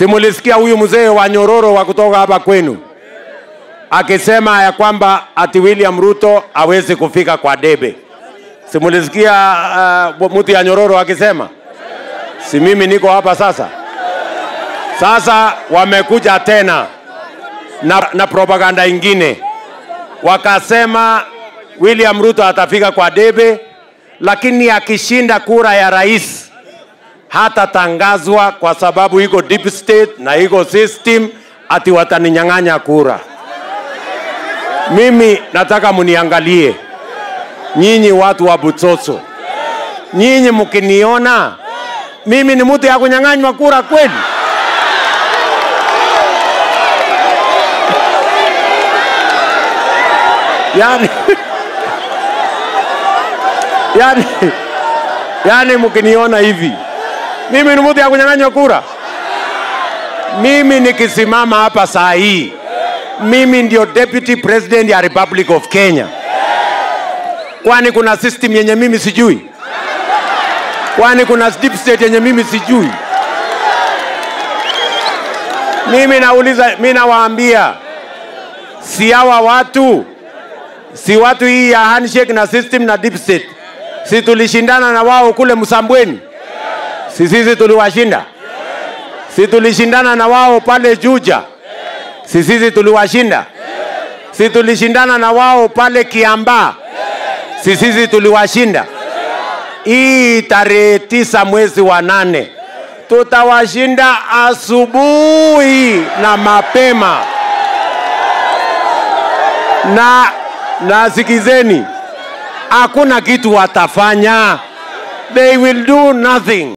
Simulisikia huyu mzee wa Nyororo wa kutoka hapa kwenu akisema ya kwamba ati William Ruto hawezi kufika kwa debe. Simulisikia mtu ya Nyororo akisema? Si mimi niko hapa sasa. Sasa wamekuja tena na propaganda ingine. Wakasema William Ruto atafika kwa debe, lakini akishinda kura ya rais hata tangazwa kwa sababu iko deep state na iko system ati wataninyang'anya kura. Mimi nataka muniangalie. Nyinyi watu wa Butsotso. Nyinyi mkiniona mimi ni mtu ya kunyang'anywa kura kweli? Yani mkiniona hivi mimi ni mtu ya kunyang'anywa kura? Mimi nikisimama hapa saa hii, mimi ndio Deputy President ya Republic of Kenya. Kwani kuna system yenye mimi sijui? Kwani kuna deep state yenye mimi sijui? Mimi nauliza, mimi nawaambia, si hawa watu, si watu hii ya handshake na system na deep state, si tulishindana na wao kule Msambweni? Si sisi tuliwashinda? Si tulishindana na wao pale Juja? Si sisi tuliwashinda? Si tulishindana na wao pale Kiambaa? Si sisi tuliwashinda? Hii tarehe 9 mwezi wa 8 tutawashinda asubuhi na mapema. Na sikizeni, hakuna kitu watafanya. They will do nothing.